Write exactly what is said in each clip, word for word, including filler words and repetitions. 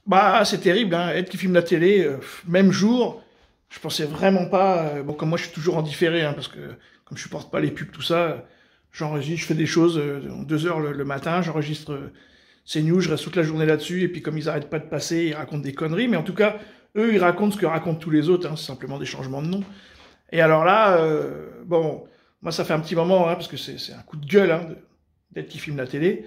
Bah, c'est terrible, hein. Être qui filme la télé, euh, même jour, je pensais vraiment pas... euh, bon, comme moi, je suis toujours en différé, hein, parce que comme je supporte pas les pubs, tout ça, j'enregistre, je fais des choses euh, en deux heures le, le matin, j'enregistre euh, ces news, je reste toute la journée là-dessus, et puis comme ils arrêtent pas de passer, ils racontent des conneries, mais en tout cas, eux, ils racontent ce que racontent tous les autres, hein, c'est simplement des changements de nom. Et alors là, euh, bon, moi, ça fait un petit moment, hein, parce que c'est un coup de gueule, hein, d'être qui filme la télé.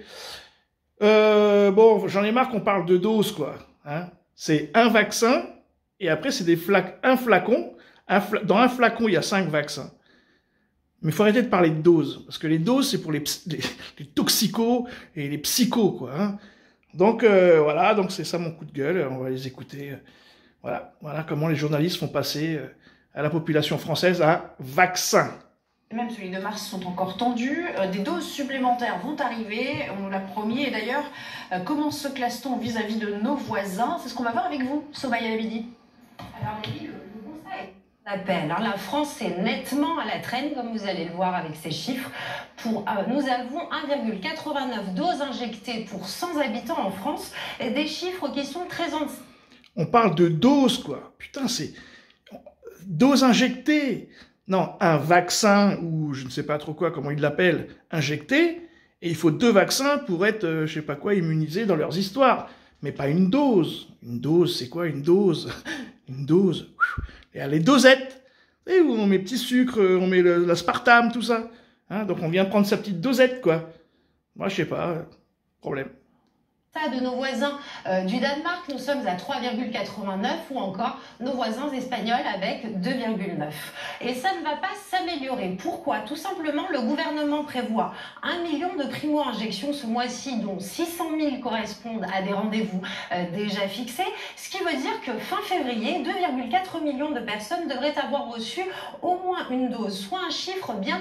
Euh, bon, j'en ai marre qu'on parle de doses, quoi. Hein. C'est un vaccin, et après, c'est des flac un flacon. Un fla dans un flacon, il y a cinq vaccins. Mais il faut arrêter de parler de doses, parce que les doses, c'est pour les, les, les toxicos et les psychos, quoi. Hein. Donc, euh, voilà, donc c'est ça mon coup de gueule, on va les écouter. Voilà, voilà comment les journalistes font passer à la population française un vaccin. Même celui de mars sont encore tendus. Euh, des doses supplémentaires vont arriver, on nous l'a promis. Et d'ailleurs, euh, comment se classe-t-on vis-à-vis de nos voisins? C'est ce qu'on va voir avec vous, Somaya Labidi. Alors, Lily, le, le conseil appelle. Hein. La France est nettement à la traîne, comme vous allez le voir avec ces chiffres. Pour, euh, nous avons un virgule quatre-vingt-neuf doses injectées pour cent habitants en France. Et des chiffres qui sont très anciens. On parle de doses, quoi. Putain, c'est... Doses injectées. Non, un vaccin, ou je ne sais pas trop quoi, comment ils l'appellent, injecté, et il faut deux vaccins pour être, euh, je sais pas quoi, immunisés dans leurs histoires. Mais pas une dose. Une dose, c'est quoi une dose? Une dose. Et les dosettes. Et où on met petit sucre, on met l'aspartame, tout ça. Hein, donc on vient prendre sa petite dosette, quoi. Moi, je sais pas. Problème. De nos voisins euh, du Danemark, nous sommes à trois virgule quatre-vingt-neuf, ou encore nos voisins espagnols avec deux virgule neuf. Et ça ne va pas s'améliorer. Pourquoi? Tout simplement, le gouvernement prévoit un million de primo-injections ce mois-ci, dont six cent mille correspondent à des rendez-vous euh, déjà fixés, ce qui veut dire que fin février, deux virgule quatre millions de personnes devraient avoir reçu au moins une dose, soit un chiffre bien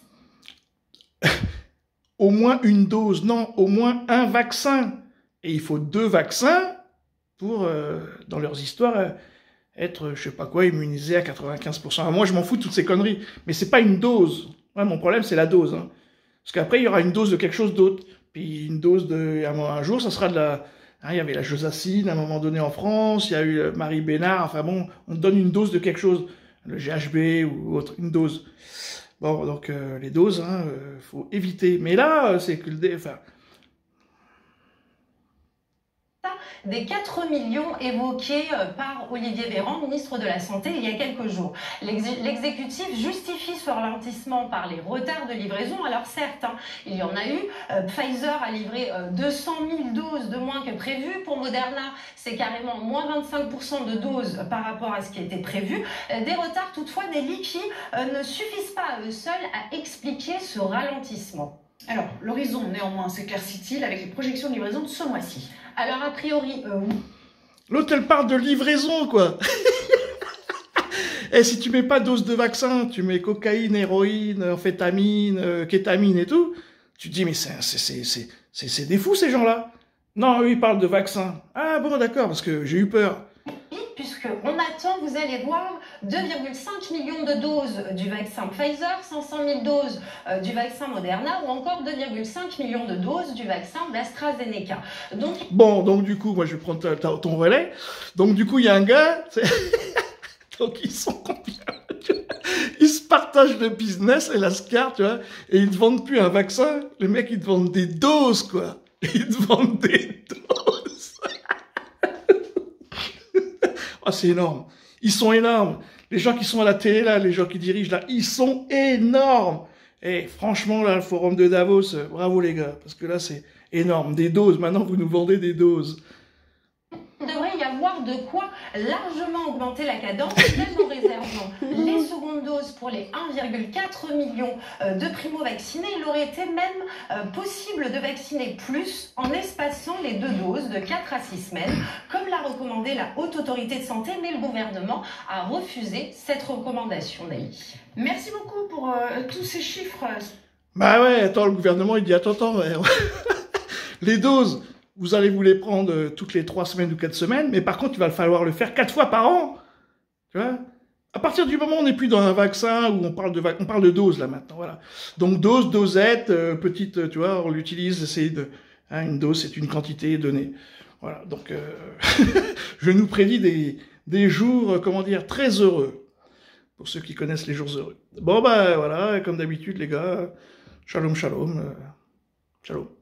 anti. Au moins une dose, non, au moins un vaccin. Et il faut deux vaccins pour, euh, dans leurs histoires, euh, être, je sais pas quoi, immunisés à quatre-vingt-quinze pour cent. Alors moi, je m'en fous de toutes ces conneries, mais c'est pas une dose. Ouais, mon problème, c'est la dose. Hein. Parce qu'après, il y aura une dose de quelque chose d'autre. Puis une dose de... Un, un jour, ça sera de la... Hein, il y avait la Josacine, à un moment donné, en France. Il y a eu Marie Bénard. Enfin bon, on donne une dose de quelque chose. Le G H B ou autre, une dose. Bon, donc, euh, les doses, hein, euh, faut éviter. Mais là, c'est que... le Enfin... Des quatre millions évoqués par Olivier Véran, ministre de la Santé, il y a quelques jours. L'exécutif justifie ce ralentissement par les retards de livraison. Alors certes, hein, il y en a eu. Euh, Pfizer a livré euh, deux cent mille doses de moins que prévu. Pour Moderna, c'est carrément moins vingt-cinq pour cent de doses par rapport à ce qui était prévu. Euh, des retards toutefois, des leaks qui euh, ne suffisent pas à eux seuls à expliquer ce ralentissement. Alors, l'horizon, néanmoins, s'éclaircit-il avec les projections de livraison de ce mois-ci? Alors, a priori, euh, oui. L'autre, elle parle de livraison, quoi. Et si tu mets pas dose de vaccin, tu mets cocaïne, héroïne, amphétamine, euh, kétamine et tout, tu te dis, mais c'est des fous, ces gens-là. Non, eux, ils parlent de vaccin. Ah bon, d'accord, parce que j'ai eu peur. Puisqu'on attend, vous allez voir, deux virgule cinq millions de doses du vaccin Pfizer, cinq cent mille doses euh, du vaccin Moderna, ou encore deux virgule cinq millions de doses du vaccin d'AstraZeneca. Donc... Bon, donc du coup, moi je vais prendre ta, ta, ton relais. Donc du coup, il y a un gars, donc ils sont combien? Ils se partagent le business et la scar, tu vois, et ils ne te vendent plus un vaccin, les mecs ils te vendent des doses, quoi. Ils te vendent des doses. Ah, c'est énorme. Ils sont énormes. Les gens qui sont à la télé, là, les gens qui dirigent, là, ils sont énormes. Et franchement, là, le forum de Davos, bravo les gars, parce que là, c'est énorme. Des doses, maintenant, vous nous vendez des doses. Il devrait y avoir de quoi largement augmenter la cadence, même en réservant les secondes doses pour les un virgule quatre million de primo-vaccinés. Il aurait été même euh, possible de vacciner plus en espaçant les deux doses de quatre à six semaines, comme l'a recommandé la Haute Autorité de Santé, mais le gouvernement a refusé cette recommandation, Naï. Merci beaucoup pour euh, tous ces chiffres. Bah ouais, attends, le gouvernement, il dit, attends, attends, ouais. Les doses, vous allez vous les prendre euh, toutes les trois semaines ou quatre semaines, mais par contre, il va falloir le faire quatre fois par an. Tu vois? À partir du moment où on n'est plus dans un vaccin, où on parle de, on parle de dose, là, maintenant, voilà. Donc, dose, dosette, euh, petite, tu vois, on l'utilise, c'est de, hein, une dose, c'est une quantité donnée. Voilà, donc euh, je nous prédis des, des jours, comment dire, très heureux, pour ceux qui connaissent les jours heureux. Bon, bah voilà, comme d'habitude, les gars, shalom, shalom, euh, shalom.